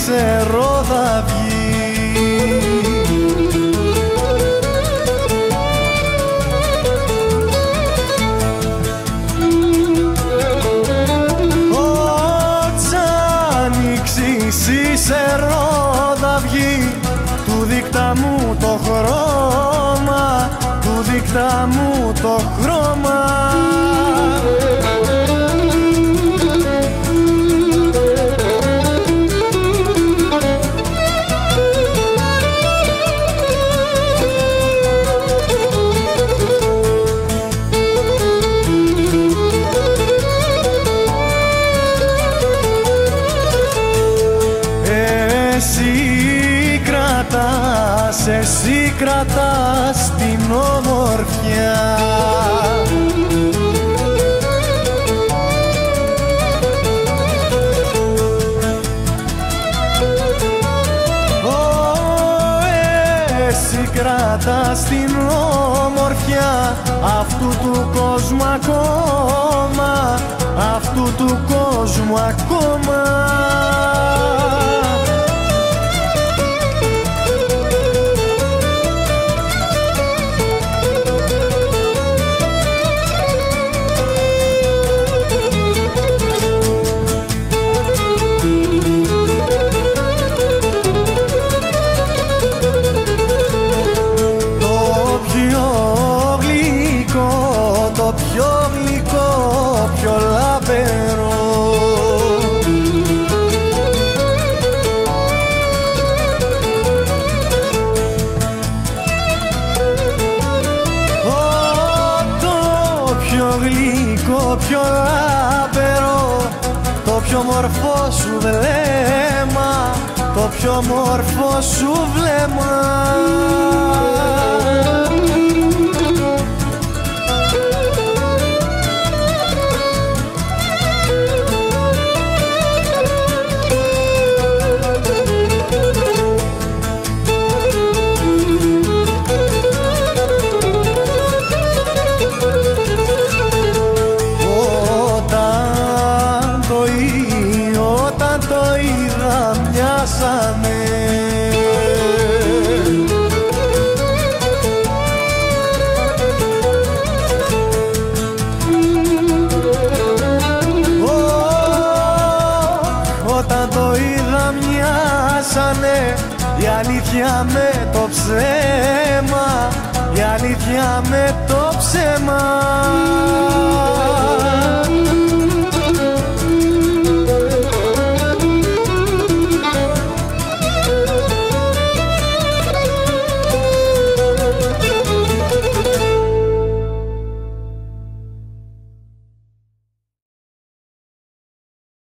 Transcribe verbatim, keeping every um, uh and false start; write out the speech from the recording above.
σε ρόδα βγει. Σε ρόδα βγει του δίκτυα μου το χρώμα, του δίκτυα μου το χρώμα. Εσύ κρατάς την ομορφιά. Ω, εσύ κρατάς την ομορφιά αυτού του κόσμου ακόμα, αυτού του κόσμου ακόμα. Το πιο γλυκό, πιο λαμπερό. Ω, το πιο γλυκό, πιο λαμπερό, το πιο μορφό σου βλέμμα, το πιο μορφό σου βλέμμα. Μοιάσανε. Όταν το είδα μοιάσανε η αλήθεια με το ψέμα, η αλήθεια με το ψέμα.